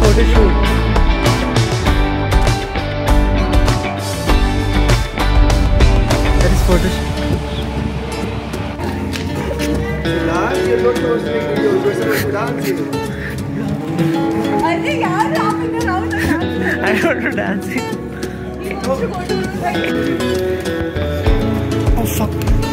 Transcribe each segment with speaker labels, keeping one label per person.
Speaker 1: photo shoot. That is photo shoot.
Speaker 2: You're not supposed to make videos, you're supposed to dance.
Speaker 3: I think you're laughing around and dancing.
Speaker 1: I don't do dancing.
Speaker 3: He wants to go to the side.
Speaker 1: Oh fuck.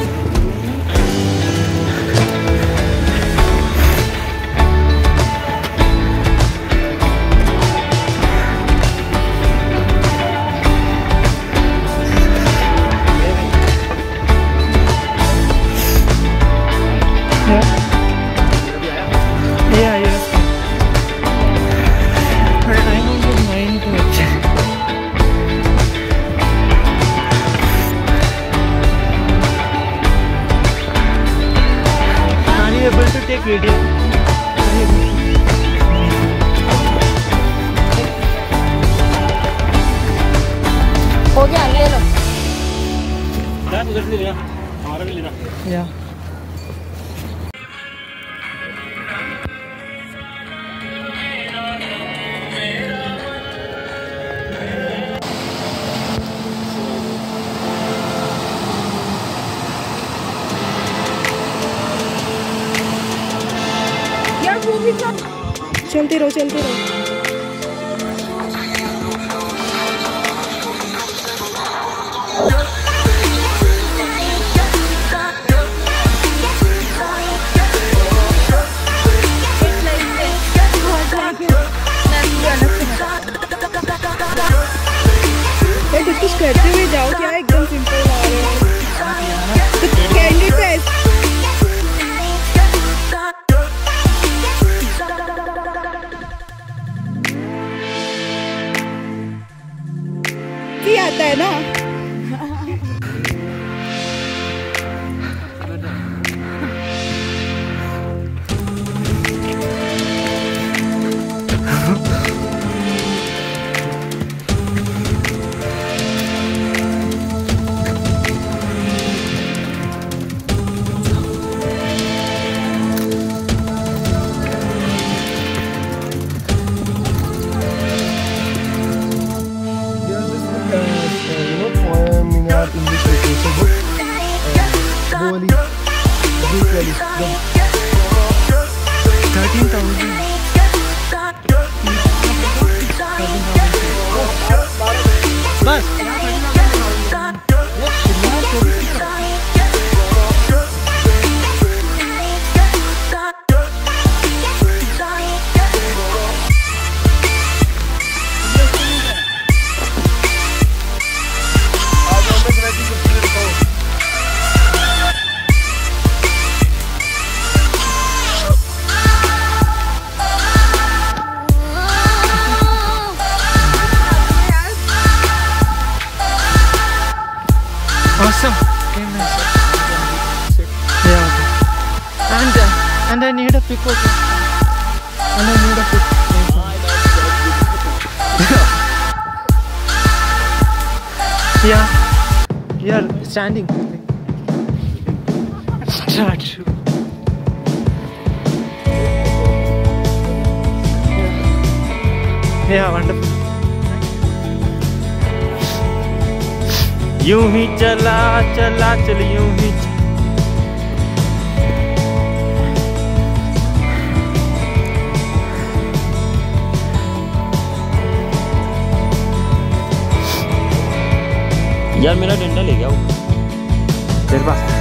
Speaker 1: Take video.
Speaker 3: हो गया ले लो
Speaker 2: उधर से लेना हमारा भी लेना
Speaker 1: या
Speaker 3: चलते रहो चलते रहो कुछ करते हुए जाओ क्या एकदम सिंपल आ रहे हो कैंडी पेस्ट आता है ना
Speaker 1: बस awesome. Okay, nice. Yeah, okay. And I need a pic, okay. And I need a pic. Yeah. Yeah, standing. Start. Yeah, wonderful. यूं ही चला चला चल यूं ही
Speaker 2: यार मेरा डंडा ले गया वो
Speaker 1: तेरे पास